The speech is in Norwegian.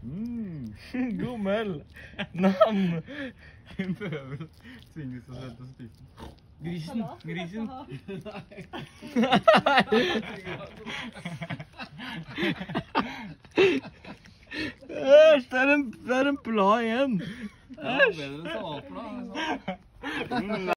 God møll. Nam. Hun prøver å tvinge seg selv til å spise. Grisen.